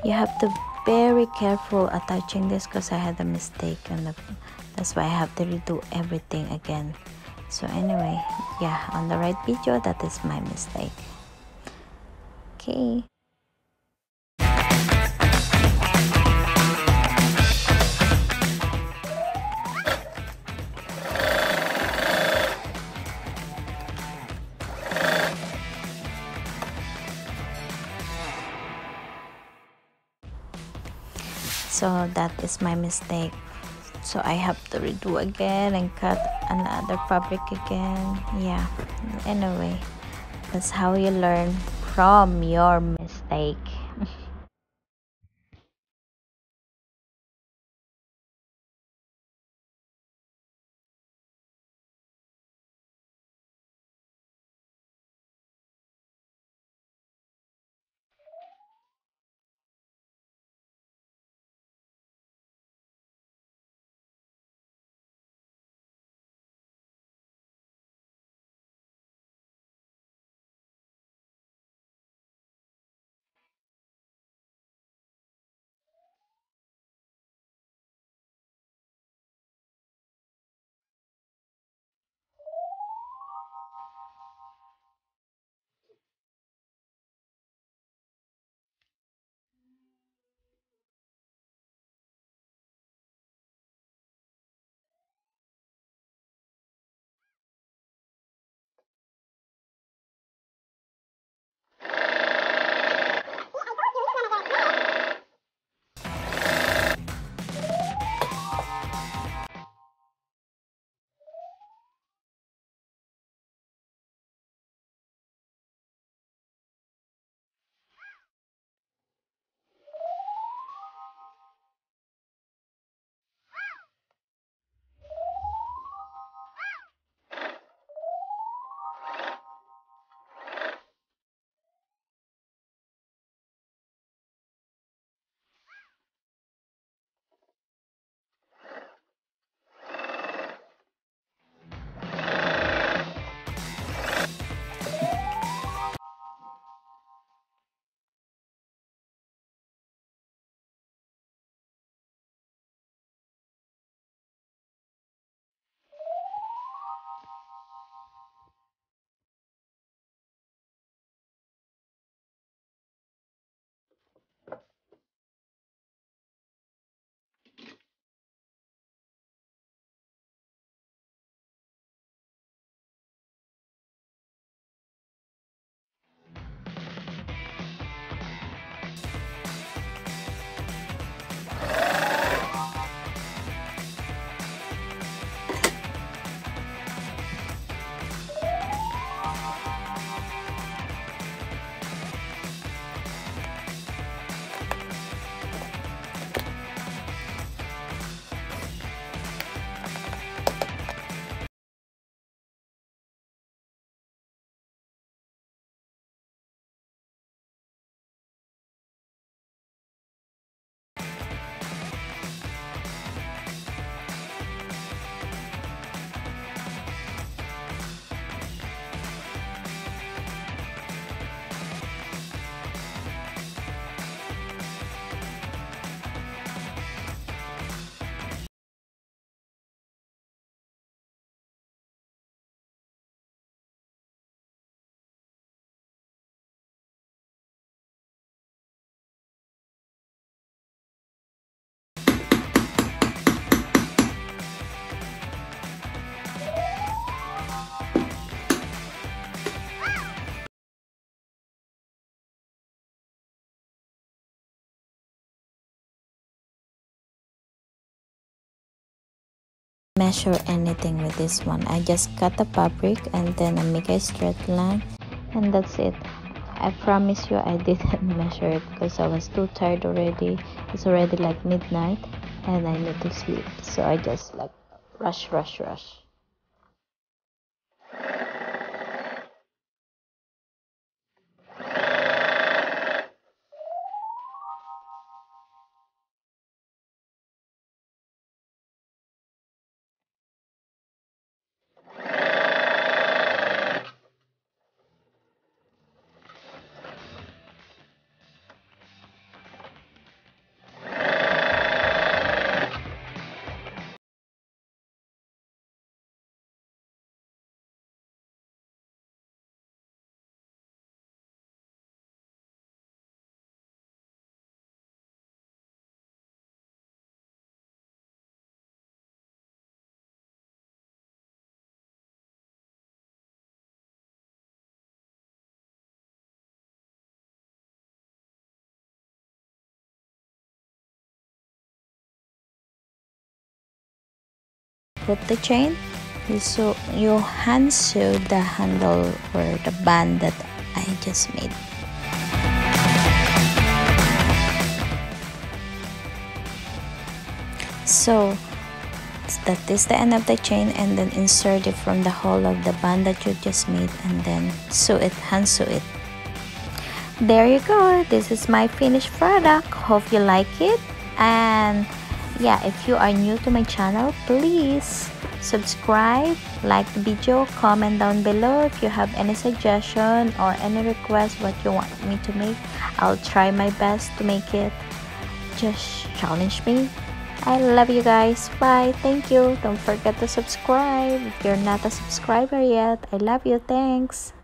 you have to very careful attaching this because I had a mistake and that's why I have to redo everything again. So anyway, yeah, on the right video, that is my mistake. Okay. So that is my mistake. So I have to redo again and cut another fabric again. Yeah, anyway, that's how you learn from your mistake. Measure anything with this one. I just cut the fabric and then I make a straight line and that's it. I promise you I didn't measure it because I was too tired already. It's already like midnight and I need to sleep, so I just like rush. put the chain, you hand sew the handle or the band that I just made. So that is the end of the chain, and then insert it from the hole of the band that you just made, and then sew it, hand sew it. There you go, this is my finished product. Hope you like it. And yeah, if you are new to my channel, please subscribe, like the video, comment down below if you have any suggestion or any request what you want me to make. I'll try my best to make it. Just challenge me. I love you guys. Bye. Thank you. Don't forget to subscribe if you're not a subscriber yet. I love you. Thanks.